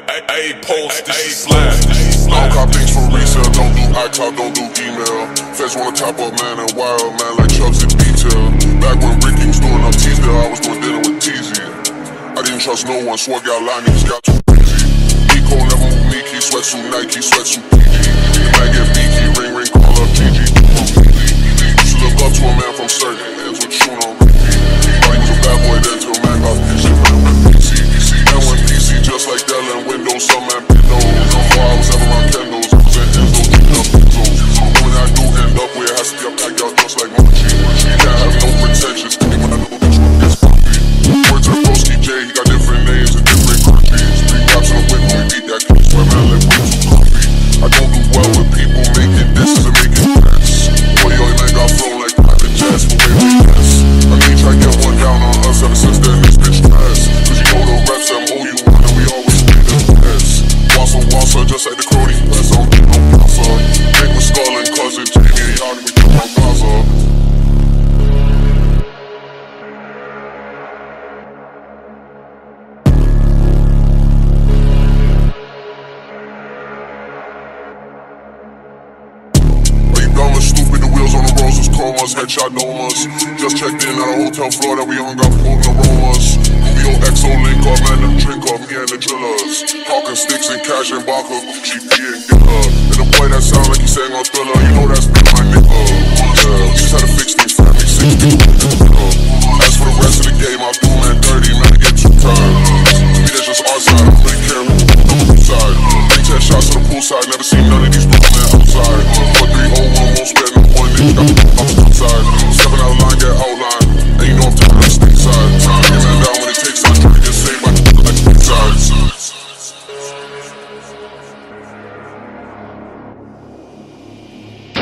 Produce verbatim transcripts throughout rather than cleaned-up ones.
A post, this is slash. I don't cop things for resale, don't do iCloud, don't do email. Feds wanna top up, man, and wild, man, like Chubbs in detail. Back when Ricky was doing up Teasdale, I was doing dinner with Teasy. I didn't trust no one, swore got line, niggas got too crazy. Nico never move me, key sweatsuit Nike, sweatsuit P G. The man get beaky, ring ring, call up G G. You should look up to a man from certain hands with shoe on repeat. Thought he was a bad boy then till man got pissed, man went P C. Man went P C just like Dell and Windows, some man Pindos. Before I was ever on Kendos, I was at Enzo, keeping up Enzo's. When I do end up where it has to be a pack out just like Mochi. You can't have no pretentious, when I know that you gets puffy. Word to Broski J, he got different names and different countries. Three cops in a whip when we beat that case, where man like way too coffee. I don't do well with people making disses and making threats. Boy, yo, man got flown like private jets for way way less. I mean, try to get one down on us ever since then, this bitch trash. Cause you know the reps that owe you one and we always pay the best. Wassa wassa, just like the Crony West, I don't get no passa. Nick with Skull and cousin Jamie and y'all we get my Gaza. Stupid, the wheels on the roses, chromas, headshot domas. Just checked in at a hotel floor that we hung got potent aromas. Rubio X O link up, man, the drink up, me and the drillers. Hawking sticks and cash and Baka, Gucci, P and Gilla. And the boy that sound like he sang on Thriller, you know that's been my nigga. Yeah, we just had to fix these family sixty. As for the rest of the game, I'll do man dirty, man, I get two times. To me, that's just our side, I don't really care who on the side. Bring ten shots to the poolside, never seen none of these bros, man, outside. But three oh one won't spend no one, nigga, got the I'm outside. Stepping out line, get outline, and you know I'm talking to the state side. Get man down when it takes time, try to get saved by the like the side.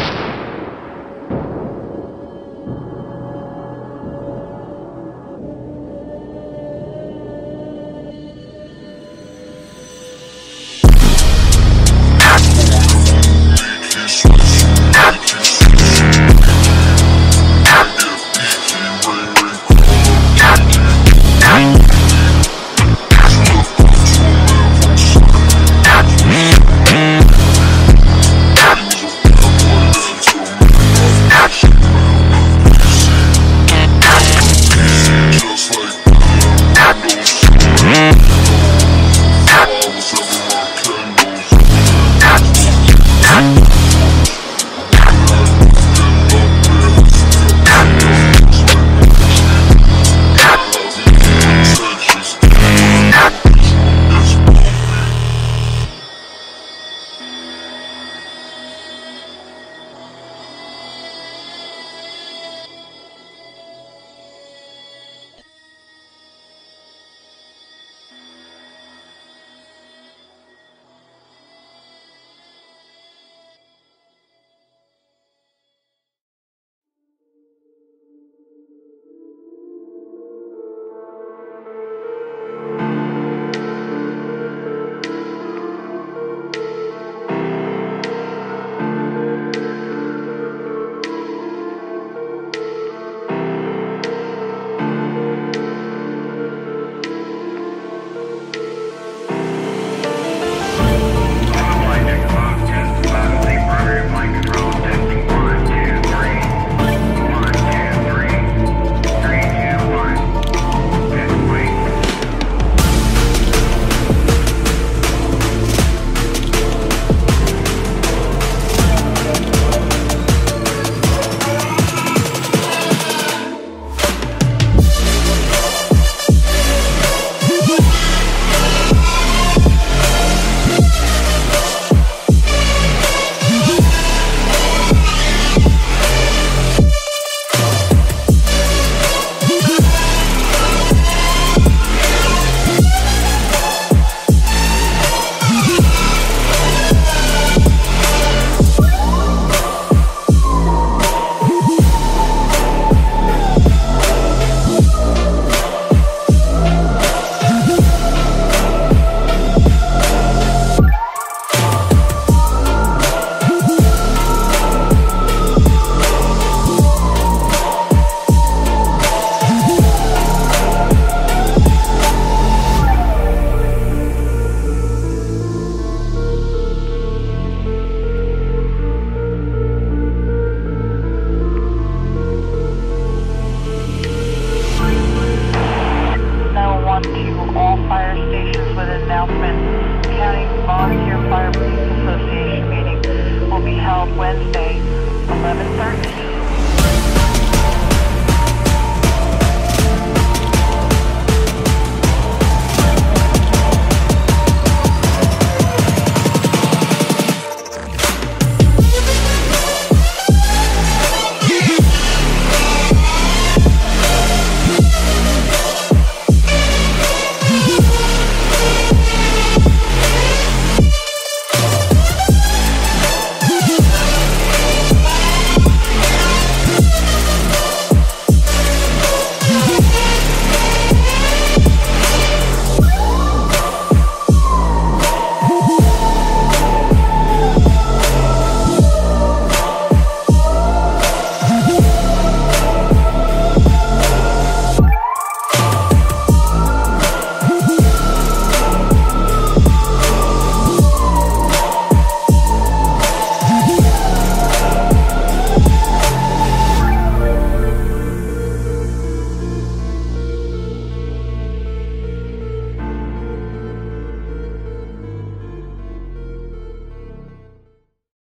held Wednesday, eleven thirteen.